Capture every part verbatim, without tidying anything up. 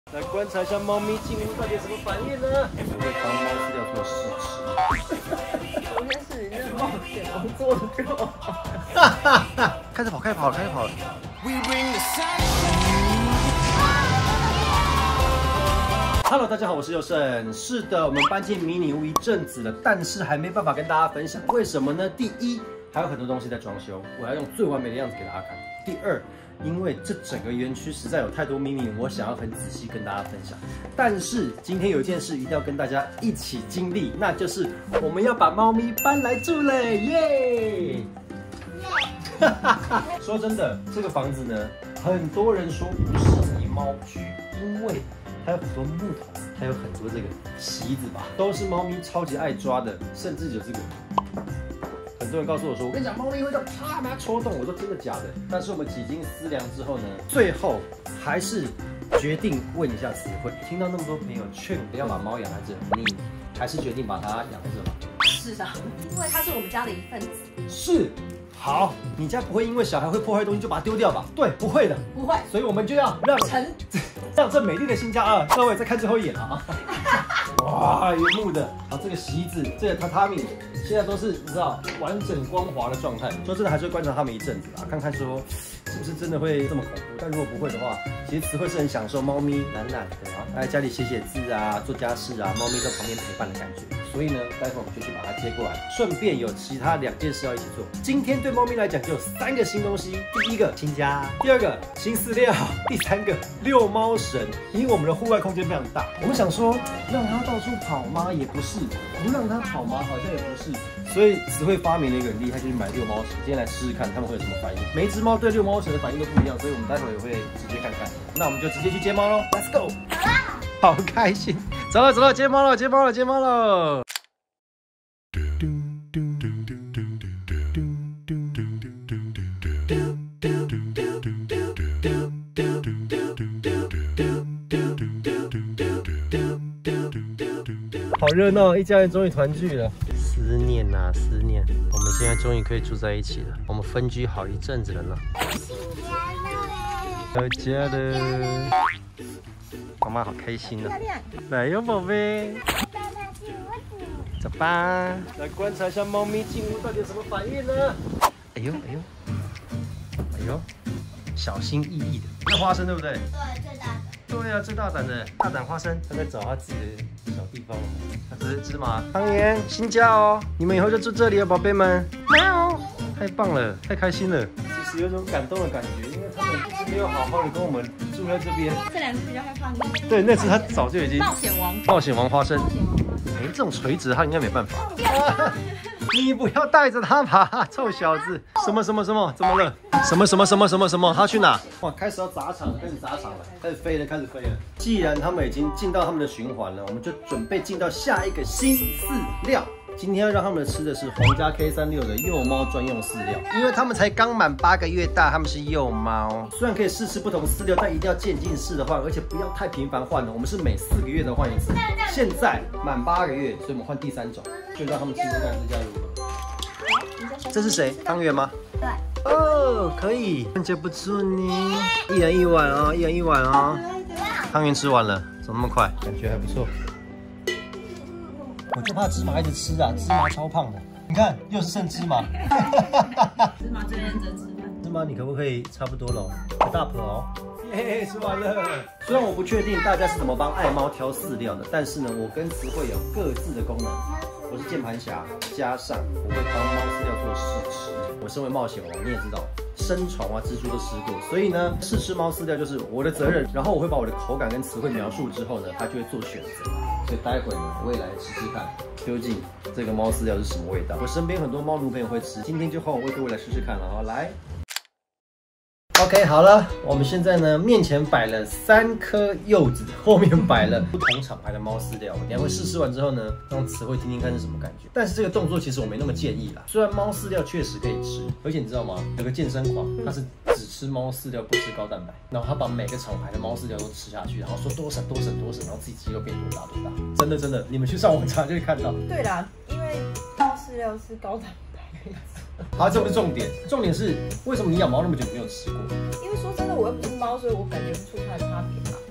来观察一下猫咪进屋到底有什么反应呢？不会当猫饲料做试吃。 昨天是你那冒险王做的给我。 哈哈哈！开始跑，开始跑了，开始跑了。Hello， 大家好，我是佑胜。是的，我们搬进迷你屋一阵子了，但是还没办法跟大家分享，为什么呢？第一，还有很多东西在装修，我要用最完美的样子给大家看。第二，因为这整个园区实在有太多秘密，我想要很仔细跟大家分享。但是今天有一件事一定要跟大家一起经历，那就是我们要把猫咪搬来住了，耶！说真的，这个房子呢，很多人说不适宜猫居，因为它有很多木头，还有很多这个席子吧，都是猫咪超级爱抓的，甚至有这个。很多人告诉我说，我跟你讲，猫咪会叫啪把它戳动，我说真的假的？但是我们几经思量之后呢，最后还是决定问一下词汇。听到那么多朋友劝不要把猫养在这，你还是决定把它养在这吗？ 是啊，因为它是我们家的一份子。 是。好，你家不会因为小孩会破坏东西就把它丢掉吧？对，不会的， 不会。 所以我们就要让成让这美丽的新家啊，各位再看最后一眼啊！哇，原木的，啊，这个席子，这个榻榻米，现在都是你知道完整光滑的状态。说真的，还是会观察他们一阵子啊，看看说是不是真的会这么恐怖。但如果不会的话，其实词汇是很享受猫咪懒懒的啊，在家里写写字啊，做家事啊，猫咪在旁边陪伴的感觉。所以呢，待会我们就去把它接过来，顺便有其他两件事要一起做。今天对猫咪来讲就有三个新东西：第一个新家，第二个新饲料，第三个遛猫绳。因为我们的户外空间非常大，我们想说让它到处跑吗？也不是；不让它跑吗？好像也不是。所以词汇发明了一个很厉害，就是买遛猫绳。今天来试试看，它们会有什么反应。每一只猫对遛猫绳的反应都不一样，所以我们待会也会直接看看。那我们就直接去接猫喽 ，Let's go！ 好开心，走了走了，接猫了接猫了接猫了。好热闹，一家人终于团聚了。思念呐、啊，思念。我们现在终于可以住在一起了。我们分居好一阵子了呢。到家了，妈妈好开心啊！来哟，宝贝。走吧，来观察一下猫咪进屋到底有什么反应呢？哎呦哎呦，哎呦，小心翼翼的。这花生对不对？ 对，最大的。 对啊，最大胆的大胆花生，他在找他自己的小地方了。这是芝麻汤圆新家哦，你们以后就住这里哦，宝贝们。喵，太棒了，太开心了。其实有种感动的感觉，因为他们一直没有好好的跟我们住在这边。 这两只比较害怕你。 对，那只他早就已经冒险王， 冒险王花生。哎，这种垂直他应该没办法。你不要带着他爬，臭小子！什么什么什么？怎么了？什么什么什么什么什么？他去哪？哇，开始要砸场了，开始砸场了，开始飞了，开始飞了。既然他们已经进到他们的循环了，我们就准备进到下一个新饲料。今天要让他们吃的是皇家 K 三六 的幼猫专用饲料，因为他们才刚满八个月大，他们是幼猫。虽然可以试吃不同饲料，但一定要渐进式的换，而且不要太频繁换的。我们是每四个月的换一次。现在满八个月，所以我们换第三种，就让他们吃吃看这家如何。这是谁？汤圆吗？ 对。 哦，可以，看起来不错呢。一人一碗哦，一人一碗哦。汤圆吃完了，怎么那么快？感觉还不错。我就怕芝麻一直吃啊，芝麻超胖的。你看，又是剩芝麻。 芝麻最认真吃饭。 芝麻，你可不可以差不多了？大婆哦，耶，吃完了。虽然我不确定大家是怎么帮爱猫挑饲料的，但是呢，我跟词汇有各自的功能。我是键盘侠，加上我会帮猫饲料做试吃。我身为冒险王，你也知道，生虫啊、蜘蛛都吃过，所以呢，试吃猫饲料就是我的责任。然后我会把我的口感跟词汇描述之后呢，它就会做选择。所以待会呢，我也来吃吃看，究竟这个猫饲料是什么味道。我身边很多猫奴朋友会吃，今天就换我喂各位来试试看了啊！来。OK， 好了，我们现在呢面前摆了三颗柚子，后面摆了不同厂牌的猫饲料。我等一下会试吃完之后呢，让词汇听听看是什么感觉。但是这个动作其实我没那么建议啦。虽然猫饲料确实可以吃，而且你知道吗？有个健身狂，他是只吃猫饲料不吃高蛋白，然后他把每个厂牌的猫饲料都吃下去，然后说多省多省多省，然后自己肌肉变多大多大。真的真的，你们去上网查就会看到。 对啦，因为猫饲料是高蛋白。 好，这不是重点，重点是为什么你养猫那么久没有吃过？ 因为说真的，我又不是猫，所以我感觉不出它的差别啦。我觉得，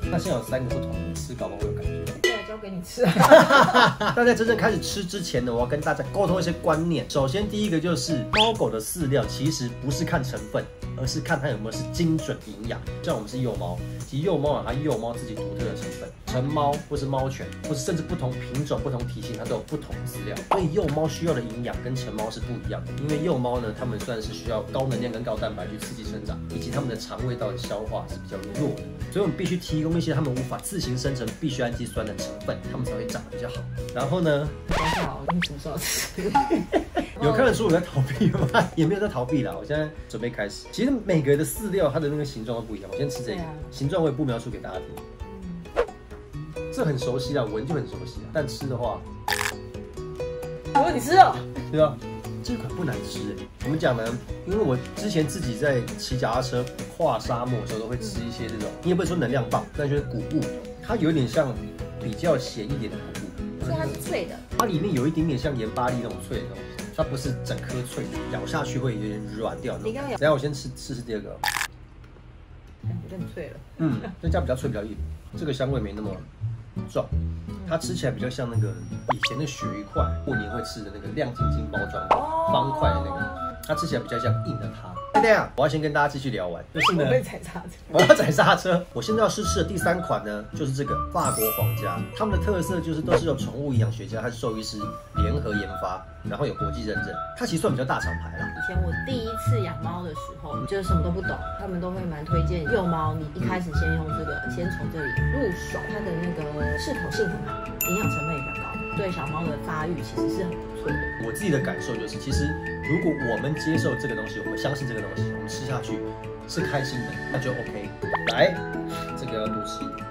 那现在有三个不同的，吃搞不好会有感觉。 对，交给你吃啊。 那在真正开始吃之前呢，我要跟大家沟通一些观念。首先，第一个就是猫狗的饲料其实不是看成分，而是看它有没有是精准营养。像我们是幼猫，其实幼猫啊，它幼猫自己独特的成分，成猫或是猫犬，或是甚至不同品种、不同体型，它都有不同的饲料。所以幼猫需要的营养跟成猫是不一样的。因为幼猫呢，它们算是需要高能量跟高蛋白去刺激生长，以及它们的肠胃道的消化是比较弱的，所以我们必须提供一些它们无法自行生成必需氨基酸的成分，它们才会长得比较好。然后呢， 好，你什么时候吃？ 有看得出我在逃避吗？也没有在逃避啦，我现在准备开始。其实每个的饲料它的那个形状都不一样，我先吃这个，啊、形状我也不描述给大家听。嗯、这很熟悉啊，闻就很熟悉啊，但吃的话， 我说你吃了， 对啊。这款不难吃哎，我们讲呢，因为我之前自己在骑脚踏车跨沙漠的时候，都会吃一些这种，你也不会说能量棒，但就是谷物，它有点像比较咸一点的谷物， 所以它是脆的， 它里面有一点点像盐巴粒那种脆的东西，它不是整颗脆的，咬下去会有点软掉的。 你刚刚咬， 等下我先吃试试第二个， 有点脆了， 嗯，这家比较脆比较硬，这个香味没那么重。它吃起来比较像那个以前的鳕鱼块，过年会吃的那个亮晶晶包装的方块的那个，它吃起来比较像硬的它。那这样，我要先跟大家继续聊完，就是呢， 我会踩刹车， 我要踩刹车。我现在要试吃的第三款呢，就是这个法国皇家，他们的特色就是都是由宠物营养学家和兽医师联合研发，然后有国际认证，它其实算比较大厂牌啦。 以前我第一次养猫的时候，就是什么都不懂，他们都会蛮推荐幼猫，你一开始先用这个，先从这里入手，它的那个适口性很好，营养成分也比较高，对小猫的发育其实是很不错的。 我自己的感受就是，其实如果我们接受这个东西，我们相信这个东西，我们吃下去是开心的，那就 OK。来，这个要多吃一点。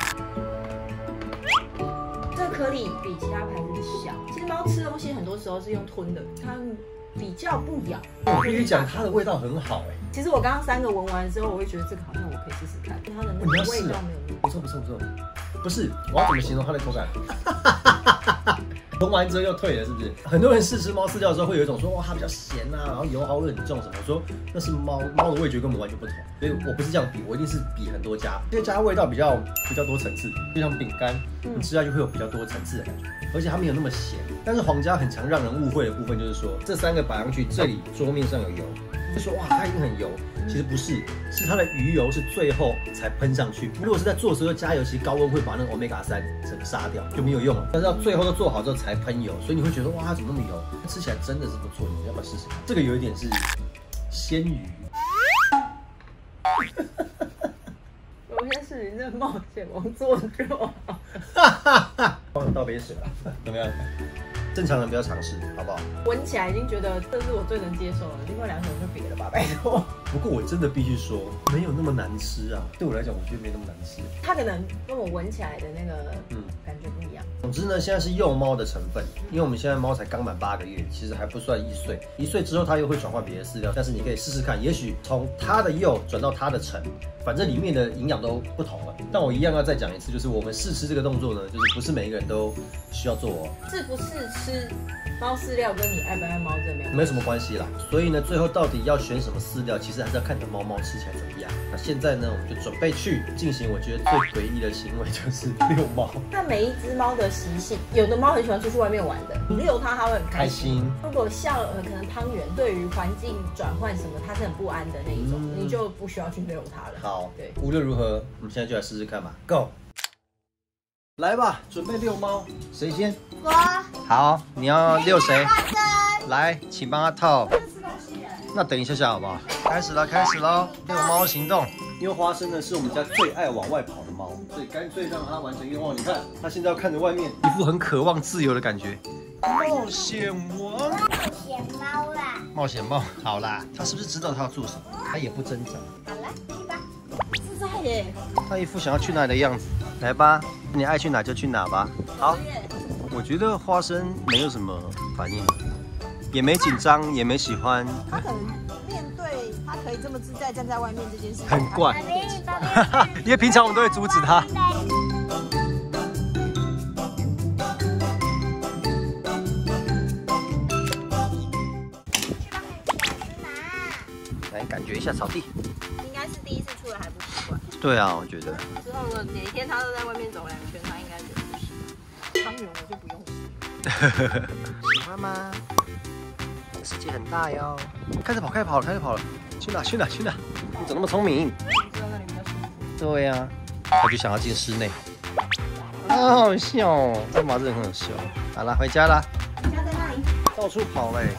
这个颗粒比其他牌子小。其实猫吃东西很多时候是用吞的，它比较不咬。 我必须讲，它的味道很好哎。 其实我刚刚三个闻完之后，我会觉得这个好像我可以试试看，因为它的那个味道没有那么。 不错不错不错，不是，我要怎么形容它的口感？闻完之后又退了，是不是？很多人试吃猫饲料的时候，会有一种说哇它比较咸啊，然后油耗味很重什么。我说那是猫猫的味觉跟我们完全不同，所以我不是这样比，我一定是比很多家，这些家味道比较比较多层次，就像饼干，你吃下去会有比较多层次的感觉，而且它没有那么咸。但是皇家很常让人误会的部分就是说，这三个摆上去，这里桌面上有油，就说哇它一定很油。其实不是，是它的鱼油是最后才喷上去。如果是在做的时候加油，其实高温会把那个 omega 三整个杀掉，就没有用了。但是到最后都做好之后才喷油，所以你会觉得哇，它怎么那么油？吃起来真的是不错，你要不要试试看？这个有一点是鲜鱼。 我先试试这冒险王做就好。 帮我倒杯水了，怎么样？正常人不要尝试，好不好？ 闻起来已经觉得这是我最能接受了，另外两种就别了吧，拜托。 不过我真的必须说，没有那么难吃啊。对我来讲，我觉得没那么难吃。 它可能跟我闻起来的那个嗯感觉不一样。 总之呢，现在是幼猫的成分，因为我们现在猫才刚满八个月，其实还不算一岁。一岁之后它又会转换别的饲料，但是你可以试试看，也许从它的幼转到它的成，反正里面的营养都不同了。但我一样要再讲一次，就是我们试吃这个动作呢，就是不是每一个人都需要做哦。 是不是吃猫饲料跟你爱不爱猫这没有没什么关系啦。所以呢，最后到底要选什么饲料，其实还是要看你的猫猫吃起来怎么样。那现在呢，我们就准备去进行我觉得最诡异的行为，就是遛猫。 那每一只猫的习性，有的猫很喜欢出去外面玩的，你遛它它会很开心。 开心如果像呃可能汤圆对于环境转换什么，它是很不安的那一种，嗯、你就不需要去遛它了。 好， 对， 无论如何，我们现在就来试试看吧 ，Go！ 来吧，准备遛猫，谁先？ 我。 好，你要遛谁？来，请帮他套。那等一下下好不好？开始了，开始喽！遛猫行动。因为花生呢是我们家最爱往外跑的猫，所以干脆让它完成愿望。你看，它现在要看着外面，一副很渴望自由的感觉。冒险王， 冒险猫啦！ 冒险猫，好啦，它是不是知道它要做什么？它也不挣扎。 好了，去吧。 自在耶！ 它一副想要去哪里的样子。来吧，你爱去哪就去哪吧。好。我觉得花生没有什么反应，也没紧张，也没喜欢。 他可能面对他可以这么自在站在外面这件事情很怪，因为平常我们都会阻止他。来感觉一下草地， 应该是第一次出来还不习惯。 对啊，我觉得。 之后呢，哪一天他都在外面走两圈，他应该就不行。汤圆我就不用洗。 喜欢吗？世界很大哟。开始跑，开始跑了，开始跑了。去哪？去哪？去哪？你怎么那么聪明？ 知道那里比较舒服。 对呀、啊，他就想要进室内。好好笑哦，这马真的很好笑。好了，回家啦。 家在那里。 到处跑嘞。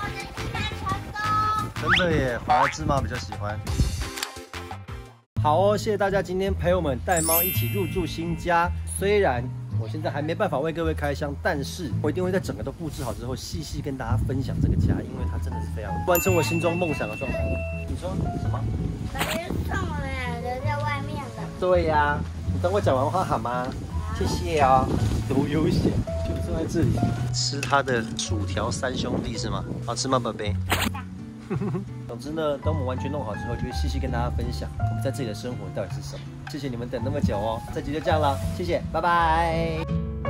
真的耶，反而芝麻比较喜欢。好哦，谢谢大家今天陪我们带猫一起入住新家。虽然我现在还没办法为各位开箱，但是我一定会在整个都布置好之后，细细跟大家分享这个家，因为它真的是非常完成我心中梦想的状态。你说什么？ 感觉送我们两个在外面的。 对呀、啊，你等我讲完话好吗？谢谢啊、哦，多悠闲，就坐在这里吃它的薯条三兄弟是吗？好吃吗，宝贝？总之呢，等我们完全弄好之后，就会细细跟大家分享我们在这里的生活到底是什么。谢谢你们等那么久哦，这集就这样了，谢谢，拜拜。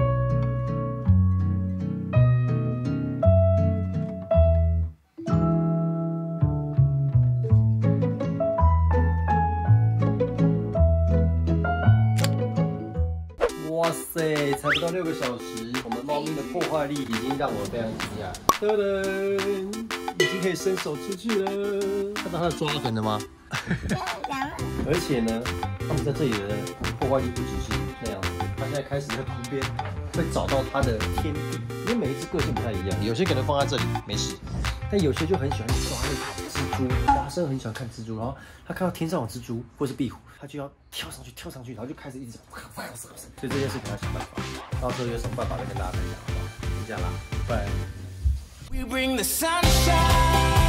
哇塞，才不到六个小时，我们猫咪的破坏力已经让我非常惊讶。噔噔。已经可以伸手出去了，看到它的抓痕了吗？而且呢，他们在这里的破坏力不只是那样子，它现在开始在旁边会找到它的天地，因为每一只个性不太一样，有些可能放在这里没事，但有些就很喜欢抓那个蜘蛛。花生很喜欢看蜘蛛，然后他看到天上有蜘蛛或是壁虎，他就要跳上去，跳上去，然后就开始一直，所以这件事情要想办法，到时候有什么办法再跟大家分享，好不好？就这样啦，拜拜。 We bring the sunshine.